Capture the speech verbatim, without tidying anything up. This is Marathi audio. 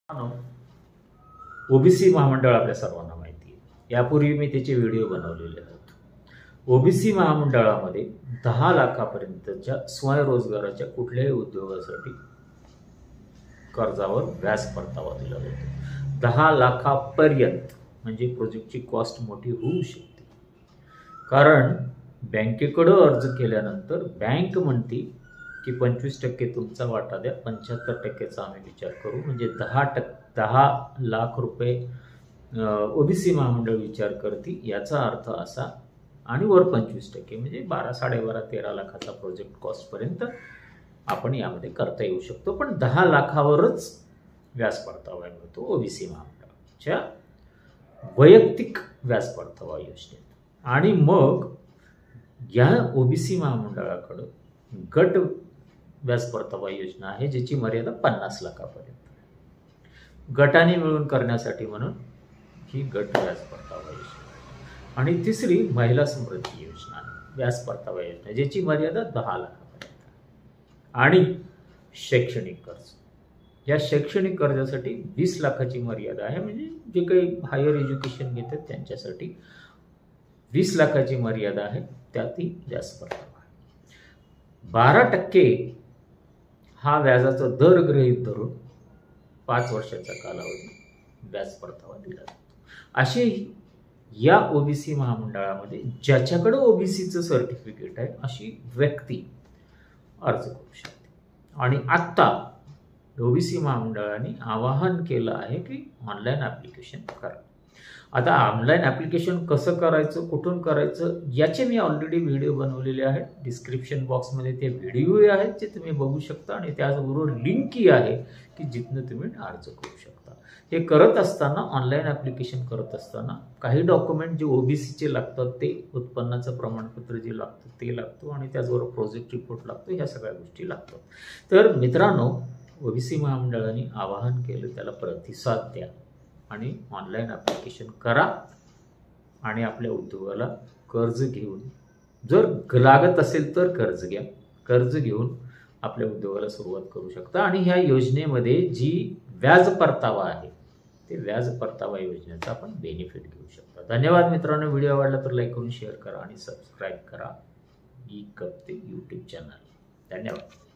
ओबीसी महामंडळ आपल्या सर्वांना माहिती आहे। यापूर्वी मी त्याचे व्हिडिओ बनवलेले आहेत। ओबीसी महामंडळामध्ये दहा लाखापर्यंतच्या स्वयंरोजगाराच्या कुठल्याही उद्योगासाठी कर्जावर व्याज परतावा दिला जातो। दहा लाखापर्यंत म्हणजे प्रोजेक्टची कॉस्ट मोठी होऊ शकते, कारण बँकेकडे अर्ज केल्यानंतर बँक म्हणते की पंचवीस टक्के तुमचा वाटा द्या, पंच्याहत्तर टक्केचा आम्ही विचार करू, म्हणजे दहा टक्के दहा लाख रुपये ओबीसी महामंडळ विचार करते। याचा अर्थ असा, आणि वर पंचवीस टक्के म्हणजे बारा साडेबारा तेरा लाखाचा प्रोजेक्ट कॉस्टपर्यंत आपण यामध्ये करता येऊ शकतो। पण दहा लाखावरच व्याज परतावा मिळतो ओबीसी महामंडळाच्या वैयक्तिक व्याज परतावा योजनेत। आणि मग या ओबीसी महामंडळाकडे गट व्याज परतावा योजना आहे, ज्याची मर्यादा पन्नास लाखापर्यंत। गटाने मिळून करण्यासाठी म्हणून ही गट व्याज परतावा योजना। आणि तिसरी महिला समृद्धी योजना व्याज परतावा योजना, ज्याची मर्यादा दहा लाखापर्यंत। आणि शैक्षणिक कर्ज, या शैक्षणिक कर्जासाठी वीस लाखाची मर्यादा आहे, म्हणजे जे काही हायर एज्युकेशन घेतात त्यांच्यासाठी वीस लाखाची मर्यादा आहे, त्यातही व्याज परतावा आहे। बारा टक्के हा व्याजाचा दर गृहीत धरून पाच वर्षाचा कालावधी व्याज परतावा दिला जातो। असे या ओबीसी महामंडळामध्ये ज्याच्याकडे ओबीसीचं सर्टिफिकेट आहे अशी व्यक्ती अर्ज करू शकते। आणि आत्ता ओबीसी महामंडळाने आवाहन केलं आहे की ऑनलाईन ॲप्लिकेशन करा। आता ऑनलाईन ॲप्लिकेशन कसं करायचं, कुठून करायचं, याचे मी ऑलरेडी व्हिडिओ बनवलेले आहेत। डिस्क्रिप्शन बॉक्समध्ये ते व्हिडिओ आहेत जे तुम्ही बघू शकता, आणि त्याचबरोबर लिंकही आहे की जिथनं तुम्ही अर्ज करू शकता। हे करत असताना, ऑनलाईन ॲप्लिकेशन करत असताना काही डॉक्युमेंट जे ओबीसीचे लागतात, ते उत्पन्नाचं प्रमाणपत्र जे लागतं ते लागतं, आणि त्याचबरोबर प्रोजेक्ट रिपोर्ट लागतो, ह्या सगळ्या गोष्टी लागतात। तर मित्रांनो, ओबीसी महामंडळाने आवाहन केलं, त्याला प्रतिसाद द्या आणि ऑनलाईन ॲप्लिकेशन करा, आणि आपल्या उद्योगाला कर्ज घेऊन, जर लागत असेल तर कर्ज घ्या, कर्ज घेऊन आपल्या उद्योगाला सुरुवात करू शकता। आणि ह्या योजनेमध्ये जी व्याज परतावा आहे, ते व्याज परतावा योजनेचा आपण बेनिफिट घेऊ शकता। धन्यवाद मित्रांनो, व्हिडिओ आवडला तर लाईक करून शेअर करा आणि सबस्क्राईब करा ई कप्ते यूट्यूब चॅनल। धन्यवाद।